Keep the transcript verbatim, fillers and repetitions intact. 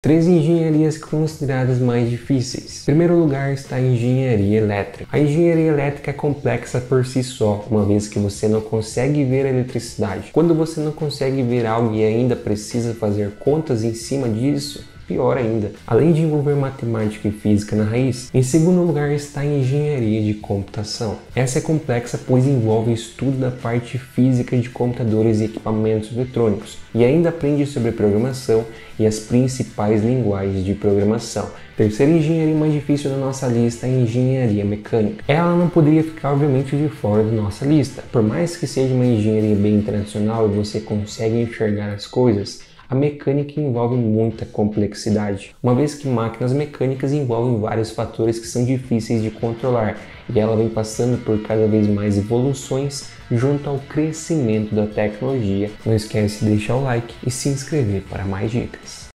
Três engenharias consideradas mais difíceis. Em primeiro lugar está a engenharia elétrica. A engenharia elétrica é complexa por si só, uma vez que você não consegue ver a eletricidade. Quando você não consegue ver algo e ainda precisa fazer contas em cima disso, pior ainda, além de envolver matemática e física na raiz. Em segundo lugar está a engenharia de computação. Essa é complexa pois envolve o estudo da parte física de computadores e equipamentos eletrônicos e ainda aprende sobre programação e as principais linguagens de programação. Terceira engenharia mais difícil da nossa lista é a engenharia mecânica. Ela não poderia ficar obviamente de fora da nossa lista. Por mais que seja uma engenharia bem tradicional e você consegue enxergar as coisas, a mecânica envolve muita complexidade, uma vez que máquinas mecânicas envolvem vários fatores que são difíceis de controlar e ela vem passando por cada vez mais evoluções junto ao crescimento da tecnologia. Não esquece de deixar o like e se inscrever para mais dicas.